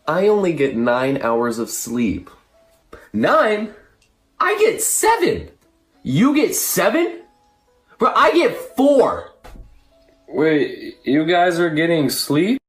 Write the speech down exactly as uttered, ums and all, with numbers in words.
I only get nine hours of sleep. Nine? I get seven. You get seven? Bro, I get four. Wait, you guys are getting sleep?